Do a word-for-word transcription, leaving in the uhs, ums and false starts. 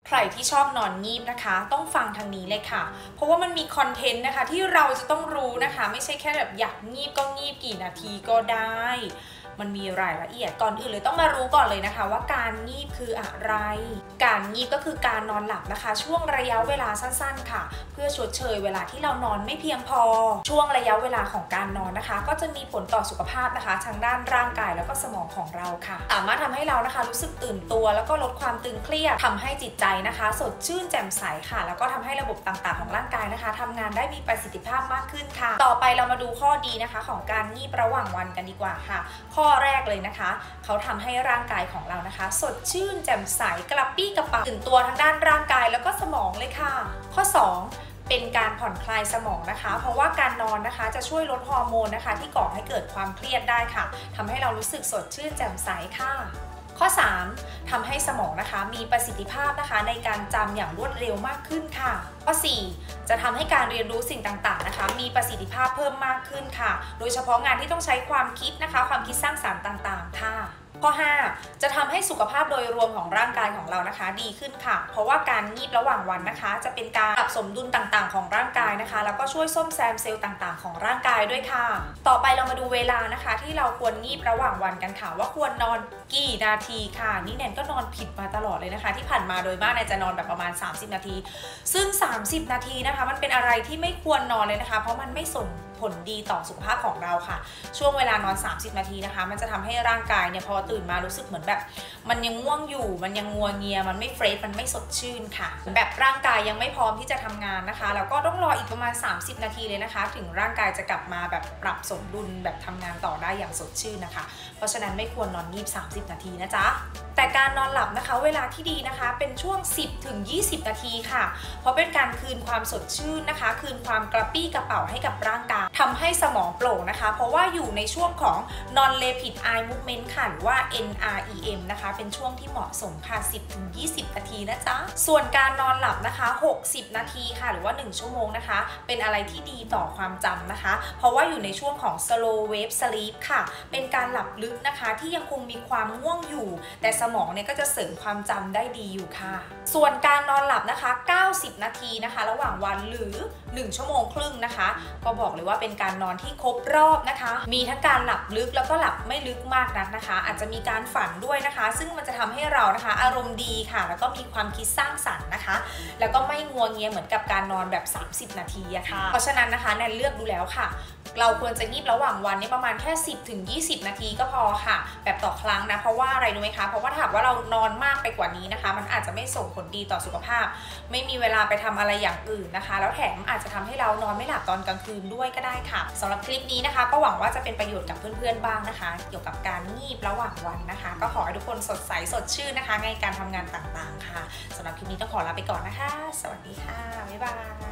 ใครที่ชอบนอนงีบนะคะต้องฟังทางนี้เลยค่ะเพราะว่ามันมีคอนเทนต์นะคะที่เราจะต้องรู้นะคะไม่ใช่แค่แบบอยากงีบก็งีบกี่นาทีก็ได้มันมีรายละเอียดก่อนอื่นเลยต้องมารู้ก่อนเลยนะคะว่าการงีบคืออะไรการงีบก็คือการนอนหลับนะคะช่วงระยะเวลาสั้นๆค่ะเพื่อชดเชยเวลาที่เรานอนไม่เพียงพอช่วงระยะเวลาของการนอนนะคะก็จะมีผลต่อสุขภาพนะคะทางด้านร่างกายแล้วก็สมองของเราค่ะสามารถทำให้เรานะคะรู้สึกตื่นตัวแล้วก็ลดความตึงเครียดทำให้จิตใจนะคะสดชื่นแจ่มใสค่ะแล้วก็ทำให้ระบบต่างๆของร่างกายนะคะทำงานได้มีประสิทธิภาพมากขึ้นค่ะต่อไปเรามาดูข้อดีนะคะของการงีบระหว่างวันกันดีกว่าค่ะข้อแรกเลยนะคะเขาทำให้ร่างกายของเรานะคะสดชื่นแจ่มใสกระปรี้กระเป๋าตื่นตัวทางด้านร่างกายแล้วก็สมองเลยค่ะข้อสองเป็นการผ่อนคลายสมองนะคะเพราะว่าการนอนนะคะจะช่วยลดฮอร์โมนนะคะที่ก่อให้เกิดความเครียดได้ค่ะทำให้เรารู้สึกสดชื่นแจ่มใสค่ะข้อสามทำให้สมองนะคะมีประสิทธิภาพนะคะในการจำอย่างรวดเร็วมากขึ้นค่ะข้อสี่จะทำให้การเรียนรู้สิ่งต่างๆนะคะมีประสิทธิภาพเพิ่มมากขึ้นค่ะโดยเฉพาะงานที่ต้องใช้ความคิดนะคะความคิดสร้างสรรค์ต่างๆค่ะข้อห้าจะทำให้สุขภาพโดยรวมของร่างกายของเรานะคะดีขึ้นค่ะเพราะว่าการงีบระหว่างวันนะคะจะเป็นการปรับสมดุลต่างๆของร่างกายนะคะแล้วก็ช่วยซ่อมแซมเซลล์ต่างๆของร่างกายด้วยค่ะต่อไปเรามาดูเวลานะคะที่เราควรงีบระหว่างวันกันค่ะว่าควรนอนกี่นาทีค่ะนี่แนนก็นอนผิดมาตลอดเลยนะคะที่ผ่านมาโดยมากแนนจะนอนแบบประมาณสามสิบนาทีซึ่งสามสิบนาทีนะคะมันเป็นอะไรที่ไม่ควรนอนเลยนะคะเพราะมันไม่ส่งผลดีต่อสุขภาพของเราค่ะช่วงเวลานอนสามสิบนาทีนะคะมันจะทำให้ร่างกายเนี่ยพอตื่นมารู้สึกเหมือนแบบมันยังง่วงอยู่มันยังงัวเงียมันไม่เฟรชมันไม่สดชื่นค่ะแบบร่างกายยังไม่พร้อมที่จะทำงานนะคะแล้วก็ต้องรออีกประมาณสามสิบนาทีเลยนะคะถึงร่างกายจะกลับมาแบบปรับสมดุลแบบทำงานต่อได้อย่างสดชื่นนะคะเพราะฉะนั้นไม่ควรนอนงีบสามสิบนาทีนะจ๊ะแต่การนอนหลับนะคะเวลาที่ดีนะคะเป็นช่วง สิบถึงยี่สิบ นาทีค่ะเพราะเป็นการคืนความสดชื่นนะคะคืนความกระปรี้กระเป๋าให้กับร่างกายทำให้สมองโปร่งนะคะเพราะว่าอยู่ในช่วงของ non rapid eye movement ค่ะหรือว่า เอ็น อาร์ อี เอ็ม นะคะเป็นช่วงที่เหมาะสมค่ะ สิบถึงยี่สิบ นาทีนะจ๊ะส่วนการนอนหลับนะคะหกสิบนาทีค่ะหรือว่าหนึ่งชั่วโมงนะคะเป็นอะไรที่ดีต่อความจำนะคะเพราะว่าอยู่ในช่วงของ slow wave sleep ค่ะเป็นการหลับลึกนะคะที่ยังคงมีความง่วงอยู่แต่สมองเนี่ยก็จะเสริมความจำได้ดีอยู่ค่ะส่วนการนอนหลับนะคะเก้าสิบนาทีนะคะระหว่างวันหรือหนึ่งชั่วโมงครึ่งนะคะก็บอกเลยว่าเป็นการนอนที่ครบรอบนะคะมีทั้งการหลับลึกแล้วก็หลับไม่ลึกมากนักนะคะอาจจะมีการฝันด้วยนะคะซึ่งมันจะทำให้เรานะคะอารมณ์ดีค่ะแล้วก็มีความคิดสร้างสรรค์นะคะแล้วก็ไม่งัวเงียเหมือนกับการนอนแบบสามสิบนาทีอะค่ะเพราะฉะนั้นนะคะแนนเลือกดูแล้วค่ะเราควรจะงีบระหว่างวันนี้ประมาณแค่ สิบถึงยี่สิบ นาทีก็พอค่ะแบบต่อครั้งนะเพราะว่าอะไรรู้ไหมคะเพราะว่าถ้าหากว่าเรานอนมากไปกว่านี้นะคะมันอาจจะไม่ส่งผลดีต่อสุขภาพไม่มีเวลาไปทำอะไรอย่างอื่นนะคะแล้วแถมอาจจะทำให้เรานอนไม่หลับตอนกลางคืนด้วยก็ได้ค่ะสำหรับคลิปนี้นะคะก็หวังว่าจะเป็นประโยชน์กับเพื่อนๆบ้างนะคะเกี่ยวกับการงีบระหว่างวันนะคะก็ขอให้ทุกคนสดใสสดชื่นนะคะในการทำงานต่างๆค่ะสำหรับคลิปนี้ต้องขอลาไปก่อนนะคะสวัสดีค่ะบ๊ายบาย